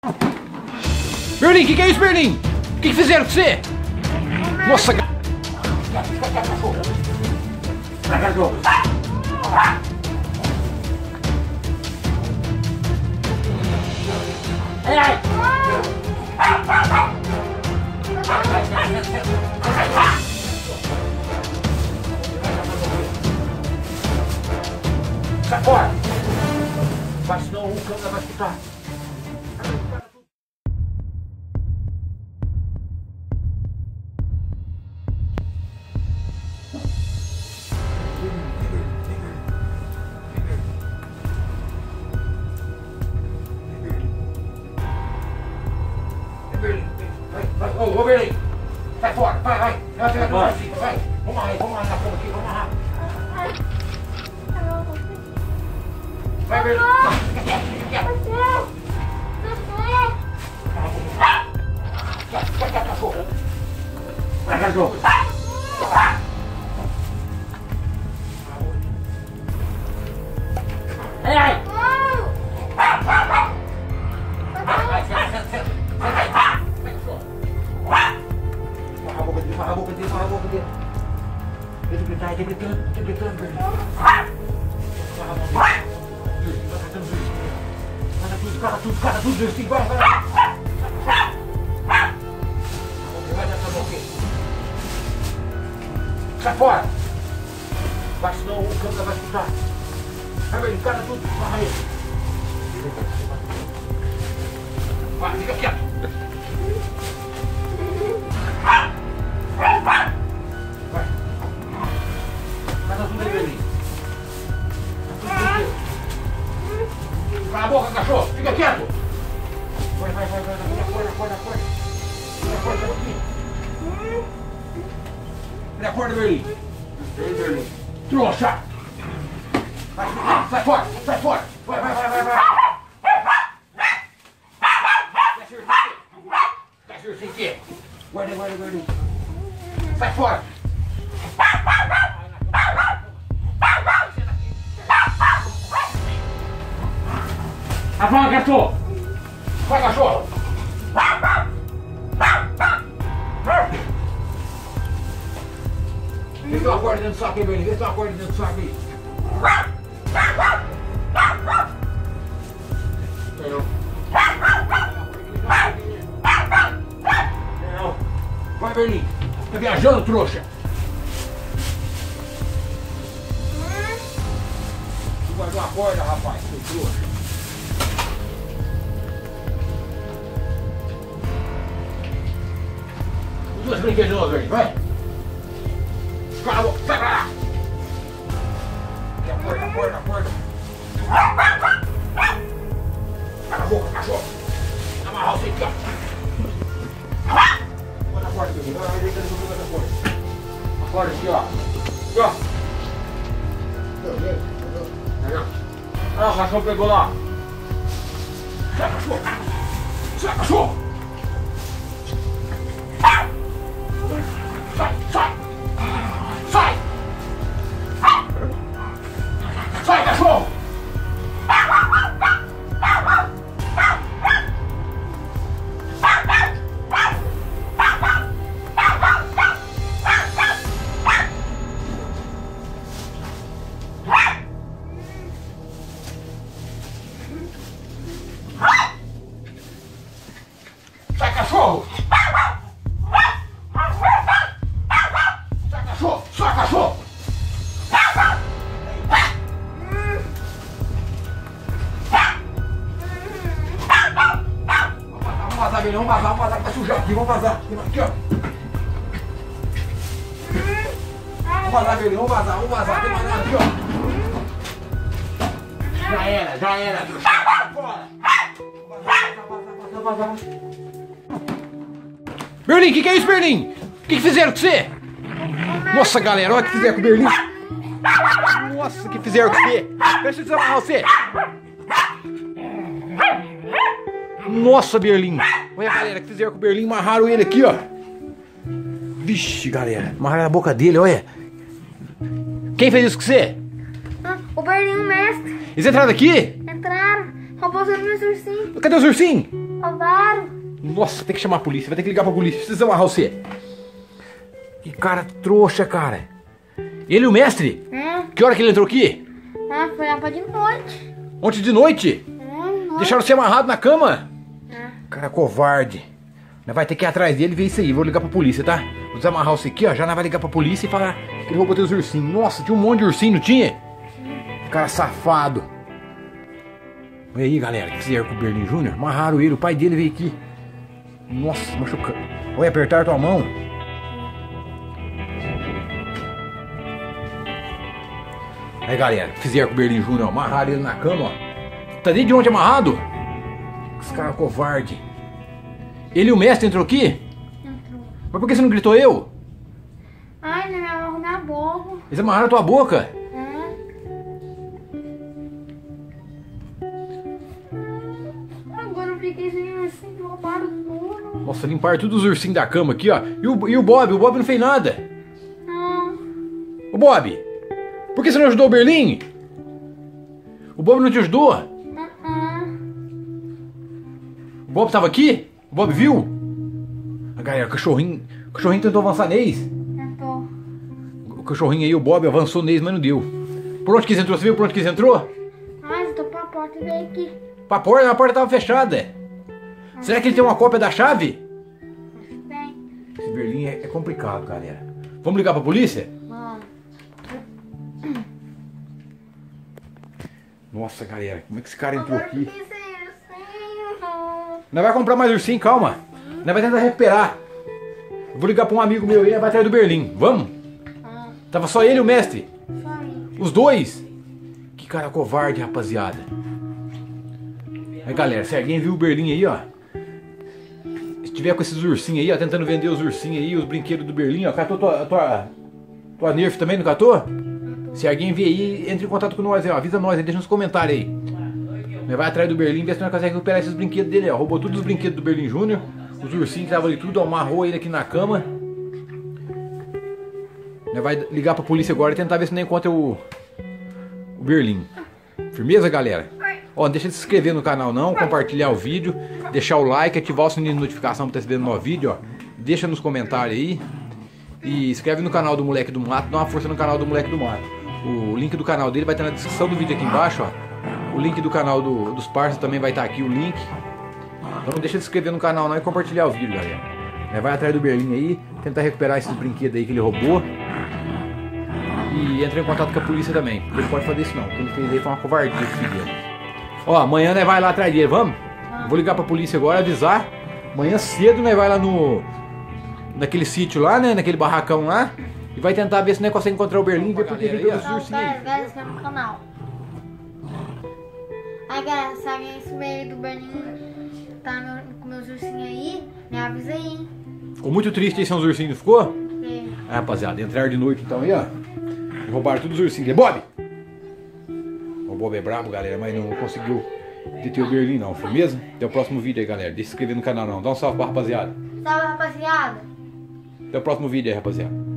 Berlim, que é isso, Berlim? O que fizeram com você? Nossa, sai fora! Vai, senão o câmera vai escutar. Vai, ô Berlim! Sai fora! Vai! Vamos amarrar na cama aqui, vamos amarrar! Vai, Berlim! Vai, cachorro! Vai, cachorro! Ai! Amarra a boca dele. Ele gritando, Berlim. Cata tudo, Berlim. Vai. Vai nessa boca aqui. Sai fora. Vai, senão o câmera vai escutar. Vai, Berlim, cata tudo, amarra ele. Vai, fica quieto. Vai. Cata tudo aí, Berlim. Cala a boca, cachorro! Fica quieto! Vai, acorda! Ele acorda, Berlim! Trouxa! Sai fora! Vai! Desce o quê? Guarda, Berlim! Sai fora! Apaga, cachorro! Vai, cachorro! Vê se eu acordo dentro do saco aí, Berlim. Vê se eu acordo dentro do saco aí. Não. Vai, Berlim. Tá viajando, trouxa? Tu guardou a corda, rapaz, seu trouxa. Duas brinquedos de novo, Berlim, vai! Cala a boca, sai pra lá! Aqui, a porta! Cala a boca, cachorro! Amarrar você aqui, ó! Põe na porta, Berlim, vai deitando no lugar da porta! A porta aqui, ó! Aqui, ó! Ah, o cachorro pegou lá! Sai, cachorro! Sai, cachorro! Sai, cachorro! Sai, cachorro! Sai, cachorro! Vamos vazar, que vai sujar aqui, vamos vazar. Aqui, ó. Vamos vazar, Berlim, vamos vazar, tem mais nada aqui, ó. Já era. Bora. Vazar. Berlim, que é isso, Berlim? O que fizeram com você? Nossa, galera, olha o que fizeram com o Berlim. Nossa, o que fizeram com você? Deixa eu desamarrar você. Nossa, Berlim. Olha, galera, o que fizeram com o Berlim. Amarraram ele aqui, ó. Vixe, galera. Amarraram a boca dele, olha. Quem fez isso com você? O Berlim, o mestre. Eles entraram aqui? Entraram. Roubou os meus ursinhos. Cadê os ursinhos? Roubaram. Nossa, tem que chamar a polícia, vai ter que ligar pra polícia. Precisa amarrar você. Que cara trouxa, cara. Ele e o mestre? Que hora que ele entrou aqui? Foi lá pra de noite. Ontem de noite? Noite. Deixaram você amarrado na cama? Cara covarde. Nós vai ter que ir atrás dele e ver isso aí. Vou ligar pra polícia, tá? Vou desamarrar você aqui, ó. Já nós vai ligar pra polícia e falar que ele roubou teus ursinhos. Nossa, tinha um monte de ursinho, não tinha? Cara safado. Olha aí, galera, o que fizeram com o Berlim Júnior? Amarraram ele, o pai dele veio aqui. Nossa, machucando. Olha, apertaram tua mão. Aí, galera, o que fizeram com o Berlim Júnior? Amarraram ele na cama, ó. Tá desde ontem amarrado? Esse cara covarde. Ele e o mestre entrou aqui? Entrou. Mas por que você não gritou eu? Ai, ele me amarrou na boca. Eles amarraram a tua boca? Agora eu fiquei sem ursinho, roubaram tudo. Nossa, limparam todos os ursinhos da cama aqui, ó. E o Bob? O Bob não fez nada. Não. Ô, Bob, por que você não ajudou o Berlim? O Bob não te ajudou? O Bob tava aqui? O Bob viu? A galera, o cachorrinho tentou avançar neles. Tentou. O cachorrinho aí, o Bob, avançou neles, mas não deu. Por onde que eles entrou? Você viu por onde que eles entrou? Mas eu tô pra porta e veio aqui. Pra porta? A porta tava fechada. Será que ele tem uma cópia da chave? Vem. Esse Berlim é complicado, galera. Vamos ligar pra polícia? Vamos. Nossa, galera, como é que esse cara entrou Agora eu aqui? fiquei sem ursinho. Nós vai comprar mais ursinho, calma. Nós vai tentar recuperar. Eu vou ligar pra um amigo meu aí, vai atrás do Berlim. Vamos? Tava só ele e o mestre. Só aí. Os dois. Que cara covarde, rapaziada. Aí, galera, se alguém viu o Berlim aí, ó. Se tiver com esses ursinhos aí, ó, tentando vender os ursinhos aí, os brinquedos do Berlim, ó. Catou tua Nerf também, não catou? Se alguém ver aí, entre em contato com nós aí, ó. Avisa nós aí, deixa nos comentários aí. Nós vai atrás do Berlim, ver se nós conseguimos recuperar esses brinquedos dele, ó. Roubou todos os brinquedos do Berlim Júnior. Os ursinhos que estavam ali tudo, ó, amarrou ele aqui na cama. Nós vai ligar pra polícia agora e tentar ver se não encontra o Berlim. Firmeza, galera? Ó, não deixa de se inscrever no canal não, compartilhar o vídeo, deixar o like, ativar o sininho de notificação pra estar recebendo o novo vídeo, ó. Deixa nos comentários aí. E inscreve no canal do Moleque do Mato, dá uma força no canal do Moleque do Mato. O link do canal dele vai estar na descrição do vídeo aqui embaixo, ó. O link do canal dos parceiros também vai estar aqui, o link. Então não deixa de se inscrever no canal não e compartilhar o vídeo, galera. Vai atrás do Berlim aí, tentar recuperar esses brinquedos aí que ele roubou. E entra em contato com a polícia também. Ele não pode fazer isso não, o que ele fez aí foi uma covardia esse filho. Ó, amanhã nós vai lá atrás dele, vamos? Vou ligar pra polícia agora, avisar. Amanhã cedo nós vai lá naquele sítio lá, né, naquele barracão lá. E vai tentar ver se nós conseguimos encontrar o Berlim e ver por que ele deu esses ursinhos aí. Galera, inscreve no canal. Aí, galera, se alguém souber do Berlim tá com meus ursinhos aí, me avisa aí, hein? Ficou muito triste aí, são os ursinhos, não ficou? É. Ah, rapaziada, entraram de noite então aí, ó. E roubaram todos os ursinhos. Bob! O Bob é brabo, galera, mas não conseguiu deter o Berlim não, foi mesmo? Até o próximo vídeo aí, galera. Deixa de se inscrever no canal não. Dá um salve pra rapaziada. Salve, rapaziada. Até o próximo vídeo aí, rapaziada.